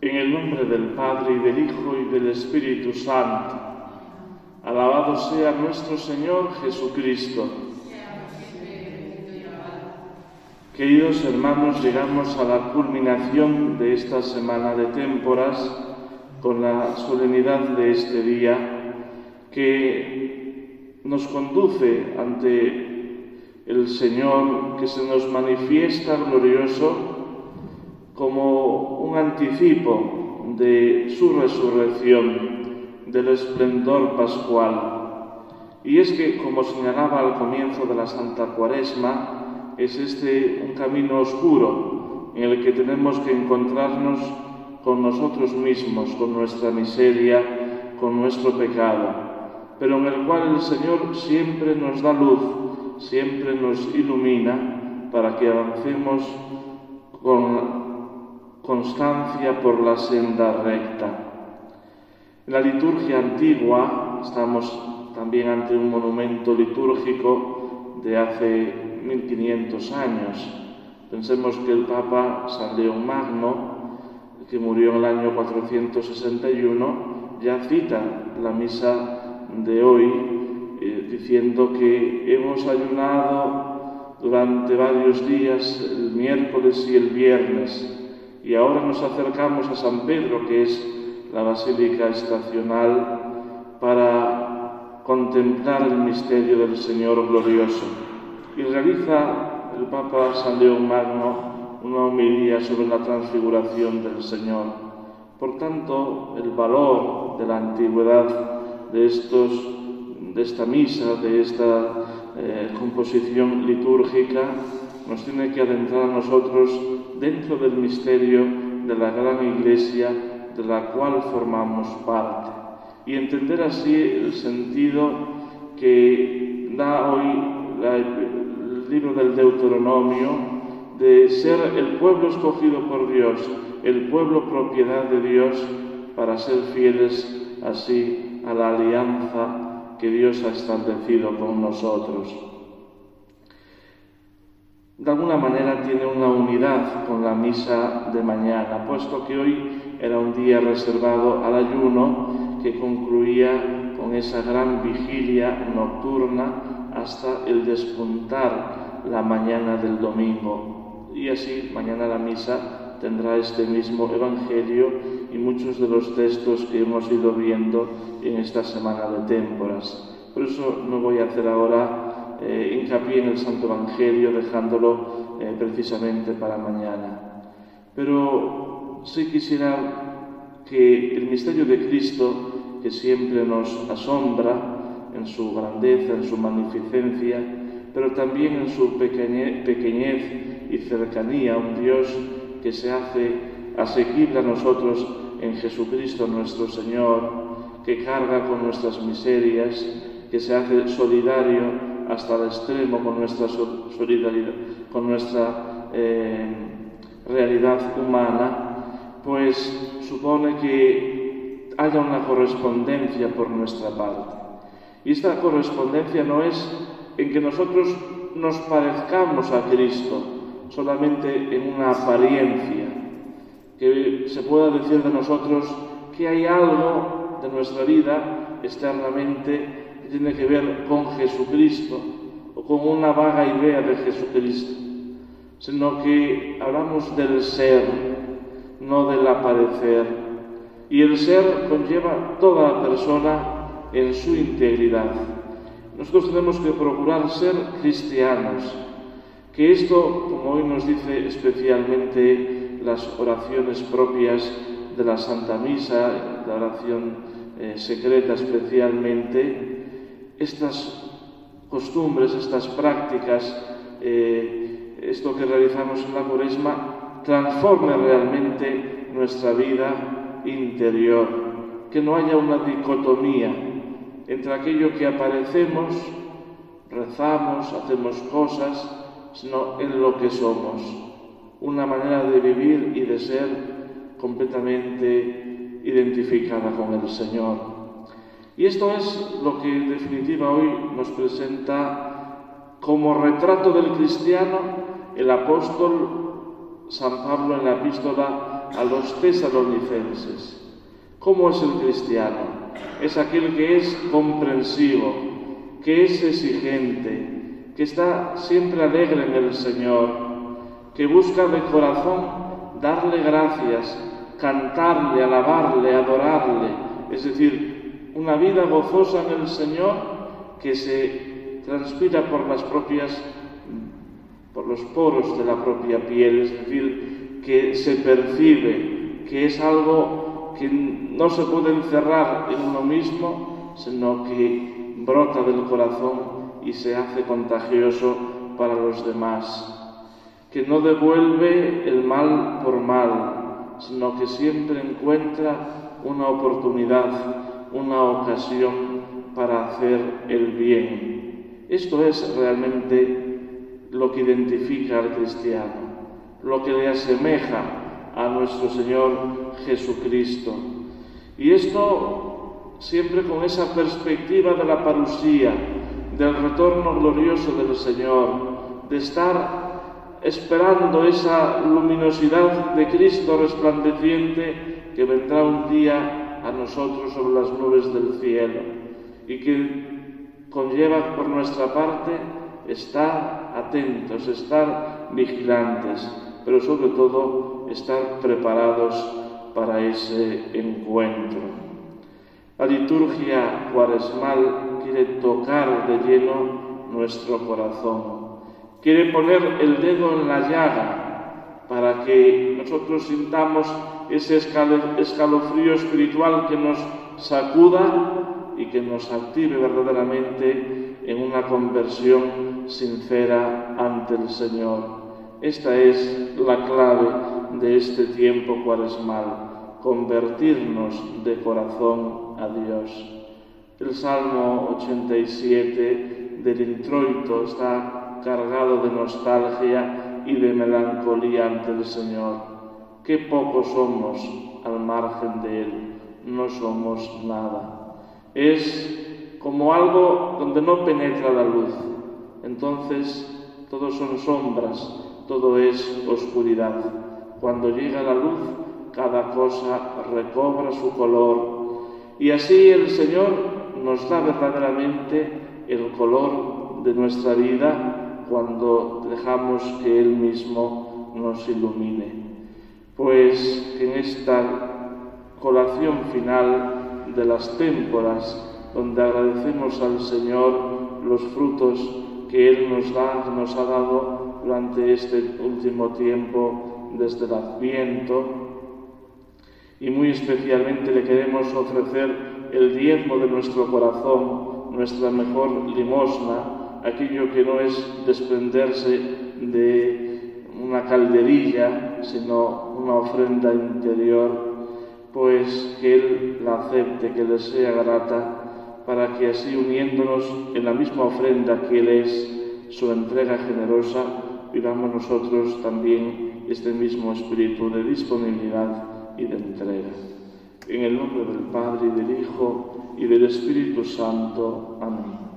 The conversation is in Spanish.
En el nombre del Padre, y del Hijo, y del Espíritu Santo. Alabado sea nuestro Señor Jesucristo. Queridos hermanos, llegamos a la culminación de esta semana de témporas con la solemnidad de este día que nos conduce ante el Señor, que se nos manifiesta glorioso como un anticipo de su resurrección, del esplendor pascual. Y es que, como señalaba al comienzo de la Santa Cuaresma, es este un camino oscuro en el que tenemos que encontrarnos con nosotros mismos, con nuestra miseria, con nuestro pecado, pero en el cual el Señor siempre nos da luz, siempre nos ilumina para que avancemos con constancia por la senda recta. En la liturgia antigua estamos también ante un monumento litúrgico de hace 1500 años. Pensemos que el Papa San León Magno, que murió en el año 461, ya cita la misa de hoy, diciendo que hemos ayunado durante varios días, el miércoles y el viernes, y ahora nos acercamos a San Pedro, que es la basílica estacional, para contemplar el misterio del Señor glorioso. Y realiza el Papa San León Magno una homilía sobre la transfiguración del Señor. Por tanto, el valor de la antigüedad de esta misa, de esta composición litúrgica, nos tiene que adentrar a nosotros dentro del misterio de la gran Iglesia de la cual formamos parte, y entender así el sentido que da hoy el libro del Deuteronomio, de ser el pueblo escogido por Dios, el pueblo propiedad de Dios, para ser fieles así a la alianza que Dios ha establecido con nosotros. De alguna manera tiene una unidad con la misa de mañana, puesto que hoy era un día reservado al ayuno que concluía con esa gran vigilia nocturna hasta el despuntar la mañana del domingo. Y así mañana la misa tendrá este mismo evangelio y muchos de los textos que hemos ido viendo en esta semana de témporas. Por eso no voy a hacer ahora hincapié en el Santo Evangelio, dejándolo precisamente para mañana. Pero sí quisiera que el misterio de Cristo, que siempre nos asombra en su grandeza, en su magnificencia, pero también en su pequeñez y cercanía, un Dios que se hace asequible a nosotros en Jesucristo nuestro Señor, que carga con nuestras miserias, que se hace solidario hasta el extremo con nuestra solidaridad, con nuestra realidad humana, pues supone que haya una correspondencia por nuestra parte. Y esta correspondencia no es en que nosotros nos parezcamos a Cristo, solamente en una apariencia, que se pueda decir de nosotros que hay algo de nuestra vida externamente que tiene que ver con Jesucristo o con una vaga idea de Jesucristo, sino que hablamos del ser, no del aparecer. Y el ser conlleva toda la persona en su integridad. Nosotros tenemos que procurar ser cristianos, que esto, como hoy nos dice especialmente las oraciones propias de la Santa Misa, la oración secreta especialmente, estas costumbres, estas prácticas, esto que realizamos en la Cuaresma, transforme realmente nuestra vida interior, que no haya una dicotomía entre aquello que aparecemos, rezamos, hacemos cosas, sino en lo que somos, una manera de vivir y de ser completamente identificada con el Señor. Y esto es lo que en definitiva hoy nos presenta como retrato del cristiano el apóstol San Pablo en la epístola a los tesalonicenses. ¿Cómo es el cristiano? Es aquel que es comprensivo, que es exigente, que está siempre alegre en el Señor, que busca de corazón darle gracias, cantarle, alabarle, adorarle, es decir, una vida gozosa en el Señor que se transpira por los poros de la propia piel, es decir, que se percibe, que es algo que no se puede encerrar en uno mismo, sino que brota del corazón y se hace contagioso para los demás, que no devuelve el mal por mal, sino que siempre encuentra una oportunidad, una ocasión para hacer el bien. Esto es realmente lo que identifica al cristiano, lo que le asemeja a nuestro Señor Jesucristo. Y esto siempre con esa perspectiva de la parusía, del retorno glorioso del Señor, de estar esperando esa luminosidad de Cristo resplandeciente que vendrá un día a nosotros sobre las nubes del cielo y que conlleva por nuestra parte estar atentos, estar vigilantes, pero sobre todo estar preparados para ese encuentro. La liturgia cuaresmal quiere tocar de lleno nuestro corazón, quiere poner el dedo en la llaga para que nosotros sintamos ese escalofrío espiritual que nos sacuda y que nos active verdaderamente en una conversión sincera ante el Señor. Esta es la clave de este tiempo cuaresmal, convertirnos de corazón a Dios. El Salmo 87 del Introito está cargado de nostalgia y de melancolía ante el Señor. Qué pocos somos al margen de Él, no somos nada. Es como algo donde no penetra la luz, entonces todo son sombras, todo es oscuridad. Cuando llega la luz, cada cosa recobra su color y así el Señor nos da verdaderamente el color de nuestra vida cuando dejamos que Él mismo nos ilumine. Pues que en esta colación final de las témporas, donde agradecemos al Señor los frutos que Él nos ha dado durante este último tiempo desde el Adviento, y muy especialmente le queremos ofrecer el diezmo de nuestro corazón, nuestra mejor limosna, aquello que no es desprenderse de una calderilla, sino una ofrenda interior, pues que Él la acepte, que le sea grata, para que así uniéndonos en la misma ofrenda que Él es, su entrega generosa, vivamos nosotros también este mismo espíritu de disponibilidad y de entrega. En el nombre del Padre, y del Hijo, y del Espíritu Santo. Amén.